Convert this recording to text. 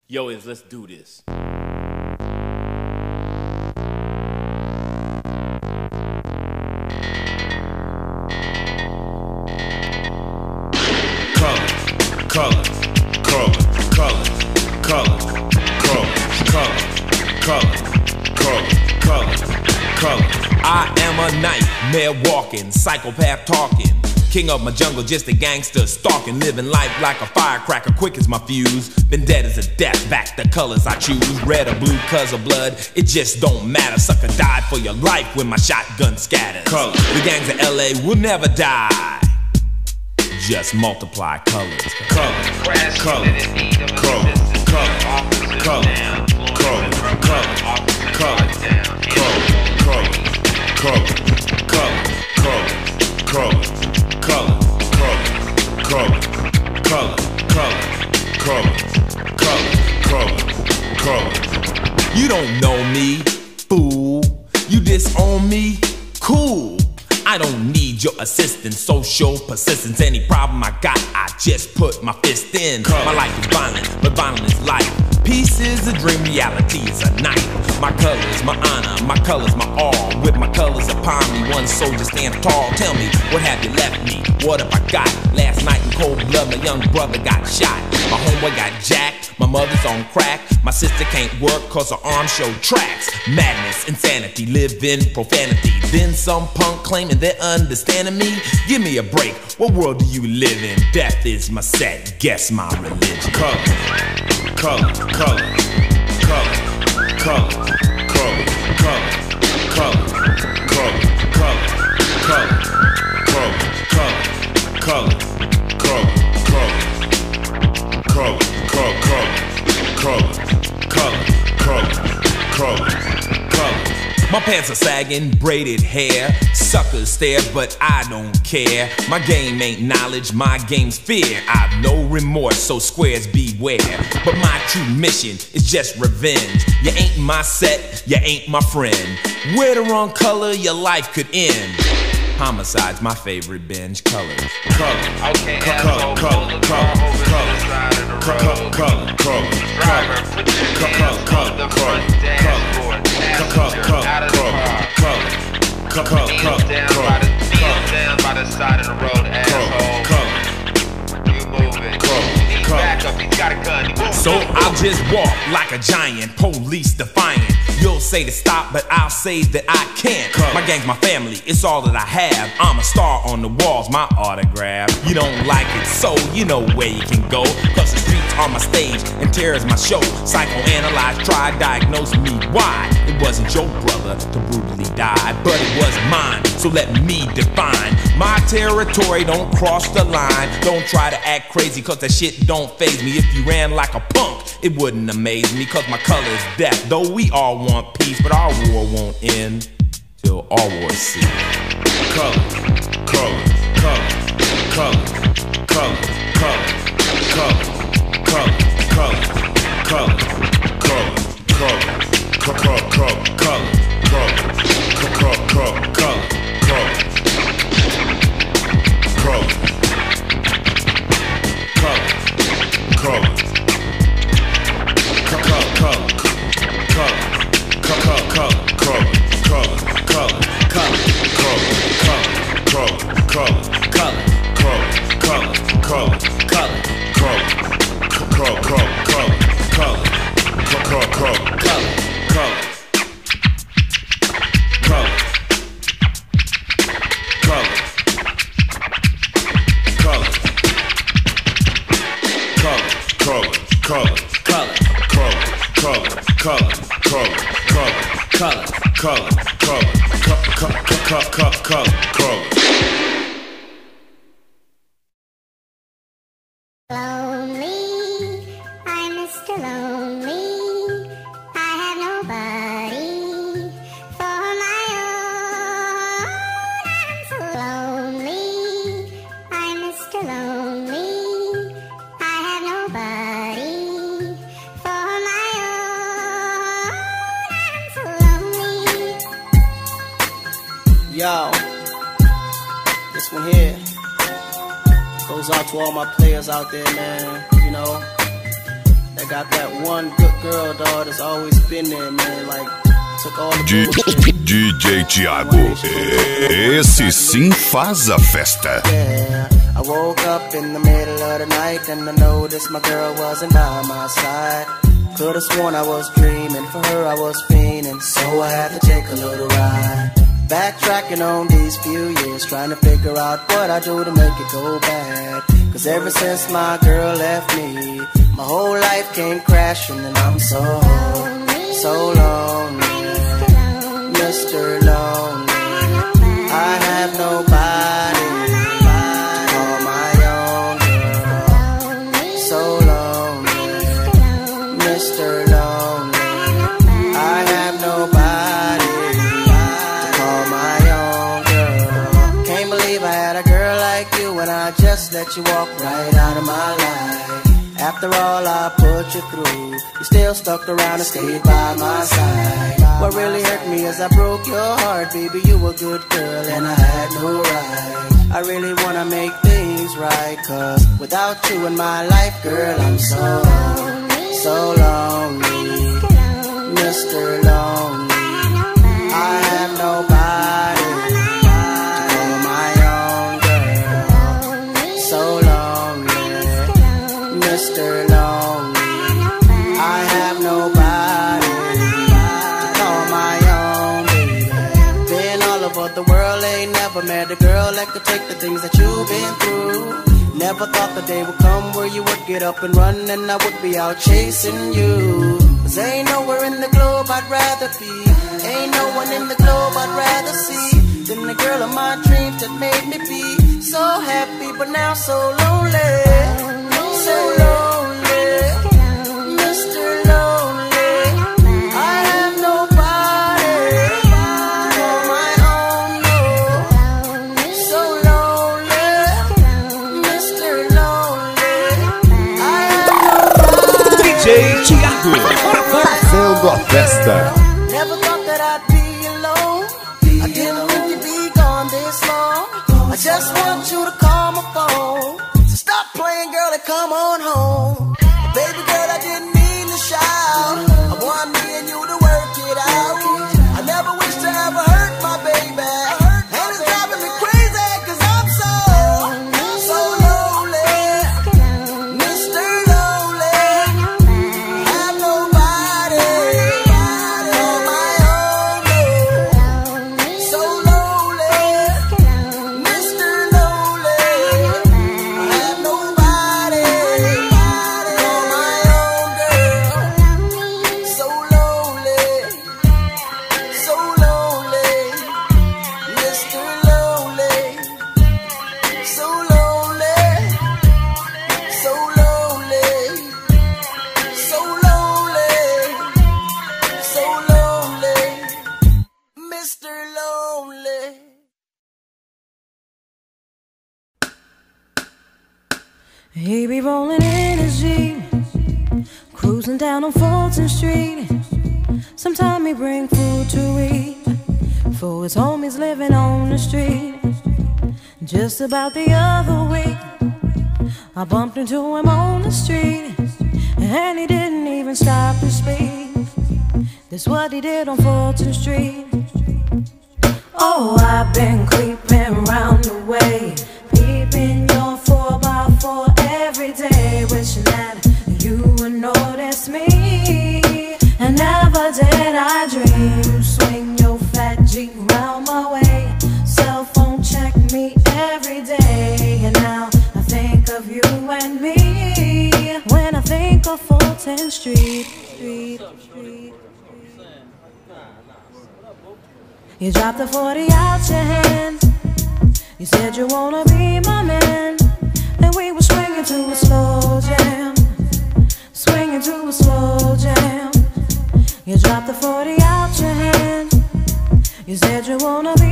Yo, let's do this. I am a nightmare walking, psychopath talking, king of my jungle, just a gangster stalking, living life like a firecracker, quick as my fuse. Been dead as a death, back the colors I choose, red or blue, cause of blood, it just don't matter. Sucker died for your life when my shotgun scatters. The gangs of LA will never die, just multiply colors. You don't know me, fool. You disown me, cool. I don't need your assistance, social persistence. Any problem I got, I just put my fist in. My life is violent, but violent is life. Peace is a dream, reality is a night. My colors, my honor, my colors, my all. With my colors upon me, one soldier stands tall. Tell me, what have you left me? What have I got? Last night in cold blood, my young brother got shot. My homeboy got jacked, my mother's on crack. My sister can't work cause her arms show tracks. Madness, insanity, live in profanity. Then some punk claiming they're understanding me. Give me a break, what world do you live in? Death is my set, guess my religion. Color, color, color, color, color, color, color, color, color, color, color, color, color, my pants are sagging, braided hair. Suckers stare, but I don't care. My game ain't knowledge, my game's fear. I've no remorse, so squares beware. But my true mission is just revenge. You ain't my set, you ain't my friend. Wear the wrong color, your life could end. Homicide's my favorite binge. Colors. Okay, asshole, pull the car over to the side of the road. Driver, put your hands on the front dashboard. Passenger, out of the car. Kneel down by the side of the road, asshole. You move it. He's back up, he's got a gun. So I'll just walk like a giant, police defiant. You'll say to stop, but I'll say that I can't. My gang's my family, it's all that I have. I'm a star on the walls, my autograph. You don't like it, so you know where you can go. Cause the streets are my stage, and terror is my show. Psychoanalyze, try, diagnose me why. It wasn't your brother to brutally die, but it was mine, so let me define my territory. Don't cross the line, don't try to act crazy, cause that shit don't faze me. If you ran like a punk, it wouldn't amaze me, cause my color is death. Though we all want peace, but our war won't end till all wars cease. Color, color, color, color, color, color, color, color, color, color, color, color, color, Lonely, I'm Mr. Lonely. I have nobody for my own. I'm so lonely, I'm Mr. Lonely. I have nobody for my own. I'm so lonely. Yo, this one here goes out to all my players out there, man. You know, that I got that one good girl, dog, that's always been there, man. Like, took all the bullshit. DJ Thiago, esse sim faz a festa. Yeah, I woke up in the middle of the night and I noticed my girl wasn't by my side. Could've sworn I was dreaming, for her I was fiending, so I had to take a little ride. Backtracking on these few years, trying to figure out what I do to make it go bad. Cause ever since my girl left me, my whole life came crashing and I'm so lonely, Mr. Lonely. I have nobody to call my own girl. So lonely, Mr. Lonely. I have nobody to call my own girl. Can't believe I had a girl like you and I just let you walk right out of my life. After all I put you through, you still stuck around and stayed by my side. What really hurt me is I broke your heart, baby, you a good girl and I had no right. I really wanna make things right, cause without you in my life, girl, I'm so lonely, Mr. Lonely. I have nobody to call my own girl. So lonely, Mr. Lonely. I have nobody to call my own baby. Been all over the world, ain't never met a girl that could take the things that you've been through. Never thought the day would come where you would get up and run and I would be out chasing you. Cause ain't nowhere in the globe I'd rather be, ain't no one in the globe I'd rather see than the girl of my dreams that made me be so happy but now so lonely. So lonely, Mr. Lonely. I have nobody to call my own, no. So lonely, Mr. Lonely. I have nobody. DJ Thiago, fazendo a festa. Never thought that I'd be alone. I didn't think you'd be gone this long. I just want you to call my phone. So stop playing, girl, and come on home. Baby girl, I didn't mean to shout. I want me and you to work it out. I never wish to ever hurt my baby, and it's driving me crazy cause I'm so lonely, Mr. Lonely. Have nobody to call my own girl. So lonely, Mr. Lonely. I have nobody to call my own girl. So lonely, so lonely, Mr. Lonely. So lonely, so lonely, so lonely, so lonely, Mr. Lonely. He be rolling in his Jeep, cruising down on Fulton Street. Sometime he bring food to eat for his homies living on the street. Just about the other week, I bumped into him on the street, and he didn't even stop to speak. That's what he did on Fulton Street. Oh, I've been creeping round the way, peeping your 4x4 every day, wishing that you would notice me. And never did I dream, swing your fat Jeep round my way, cell phone check me every day. And now I think of you and me when I think of Fulton Street. You dropped the 40 out your hand, you said you wanna be my man, and we were swinging to a slow jam, swinging to a slow jam. You dropped the 40 out your hand, you said you wanna be